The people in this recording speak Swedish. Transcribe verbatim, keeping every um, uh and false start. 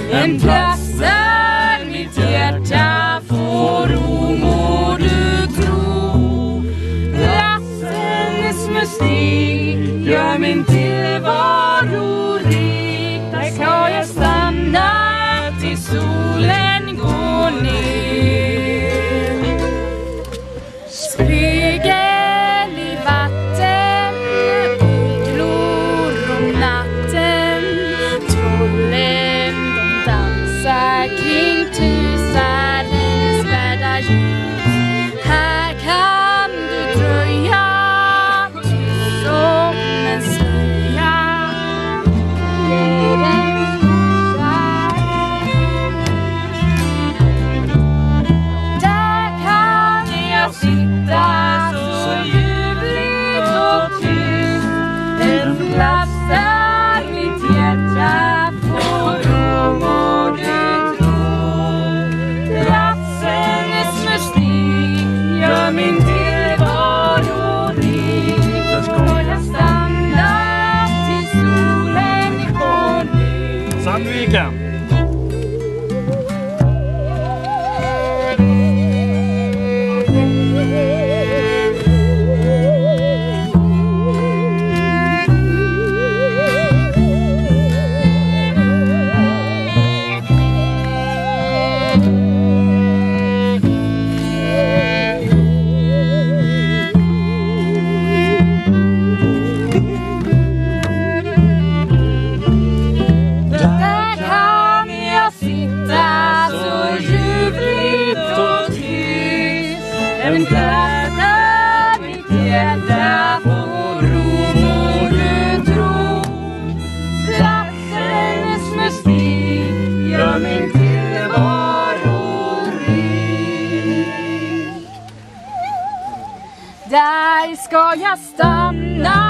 En plats där mitt hjärta får ro, må du tro. Platsens mystik gör min tillvaro rik. Där ska jag stanna till solen går ner. Spegel i vatten, glor om natten. Trollen de dansar kring tusarens värda ljus. Här kan du dröja tyst som en slöja. Där kan jag sitta så ljuvligt och tyst. En plats där mitt hjärta får ro, må du tro. Platsens mystik gör min tillvaro rik. Där ska jag stanna till solen går ner. Sandviken. Där kan jag sitta så ljuvligt och tyst. En plats där mitt hjärta får ro, må du tro. Platsens mystik gör min tillvaro rik. Där ska jag stanna